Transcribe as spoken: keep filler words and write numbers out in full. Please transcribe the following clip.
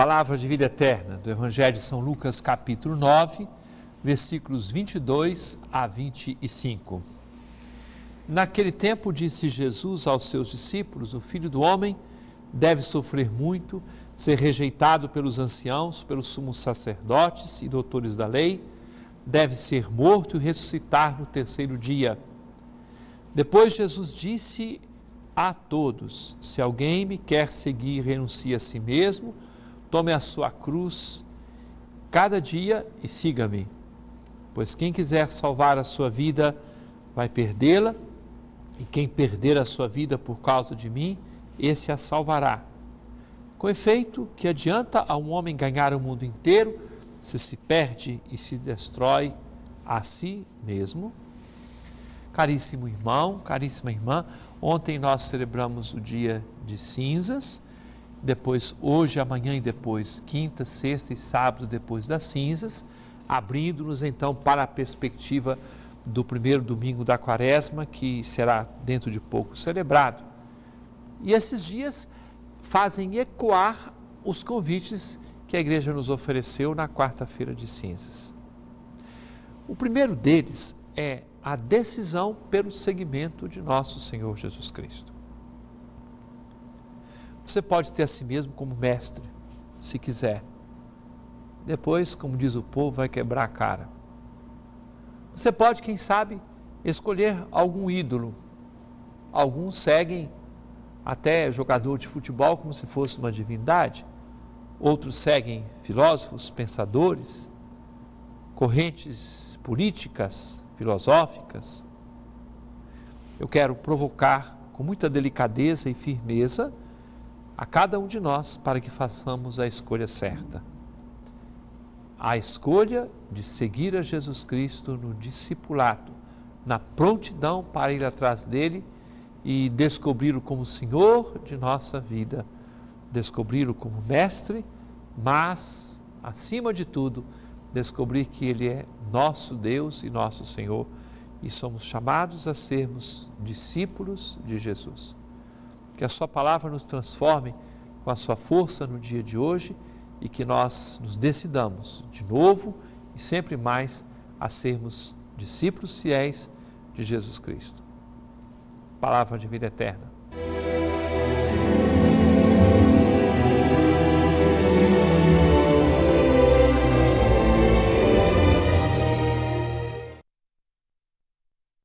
Palavra de vida eterna do Evangelho de São Lucas, capítulo nove, versículos vinte e dois a vinte e cinco. Naquele tempo disse Jesus aos seus discípulos: o Filho do Homem deve sofrer muito, ser rejeitado pelos anciãos, pelos sumos sacerdotes e doutores da lei, deve ser morto e ressuscitar no terceiro dia. Depois Jesus disse a todos: se alguém me quer seguir, renuncie a si mesmo, tome a sua cruz cada dia e siga-me. Pois quem quiser salvar a sua vida vai perdê-la, e quem perder a sua vida por causa de mim, esse a salvará. Com efeito, que adianta a um homem ganhar o mundo inteiro se se perde e se destrói a si mesmo? Caríssimo irmão, caríssima irmã, ontem nós celebramos o dia de cinzas, depois hoje, amanhã e depois, quinta, sexta e sábado depois das cinzas, abrindo-nos então para a perspectiva do primeiro domingo da quaresma, que será dentro de pouco celebrado. E esses dias fazem ecoar os convites que a igreja nos ofereceu na quarta-feira de cinzas. O primeiro deles é a decisão pelo seguimento de nosso Senhor Jesus Cristo. Você pode ter a si mesmo como mestre, se quiser. Depois, como diz o povo, vai quebrar a cara. Você pode, quem sabe, escolher algum ídolo. Alguns seguem até jogador de futebol como se fosse uma divindade. Outros seguem filósofos, pensadores, correntes políticas, filosóficas. Eu quero provocar com muita delicadeza e firmeza a cada um de nós para que façamos a escolha certa. A escolha de seguir a Jesus Cristo no discipulado, na prontidão para ir atrás dele e descobri-lo como Senhor de nossa vida, descobri-lo como mestre, mas, acima de tudo, descobrir que ele é nosso Deus e nosso Senhor e somos chamados a sermos discípulos de Jesus. Que a sua palavra nos transforme com a sua força no dia de hoje e que nós nos decidamos de novo e sempre mais a sermos discípulos fiéis de Jesus Cristo. Palavra de vida eterna.